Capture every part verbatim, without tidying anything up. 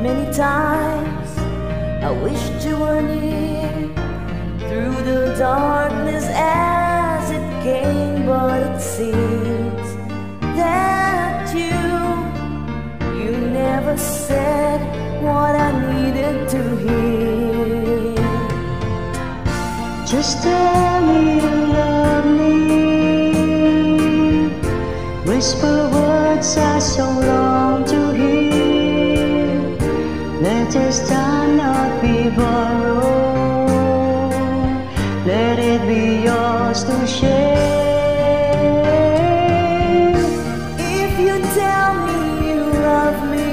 Many times I wished you were near, through the darkness as it came, but it seems that you, you never said what I needed to hear. Just tell me you love me, whisper words I so long to hear. Let this time not be borrowed, let it be yours to share. If you tell me you love me,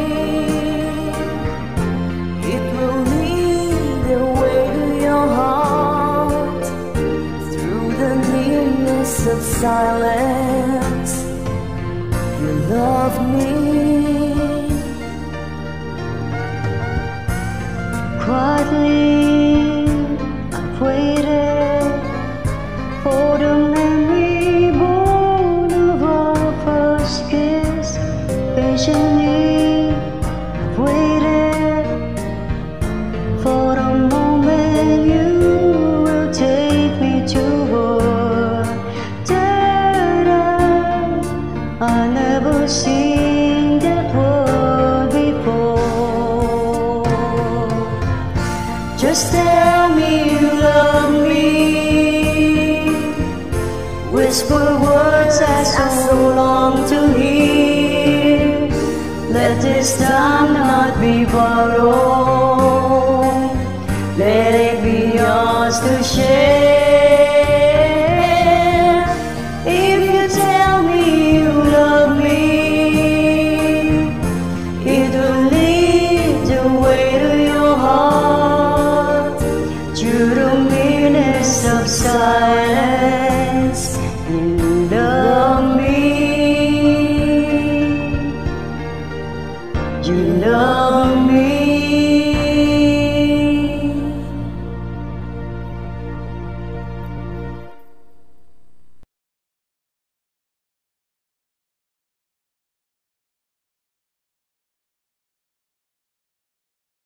it will lead the way to your heart. Through the nearness of silence, you love me. Quietly, I've waited for the memory born of our first kiss. Patiently, I've waited for the moment you will take me toward that I never seen that word before. Just tell me you love me, whisper words as I so long to hear. Let this time not be borrowed, let it be yours to share. If you tell me you love me, it will lead the way to your heart. Through the meanness of silence,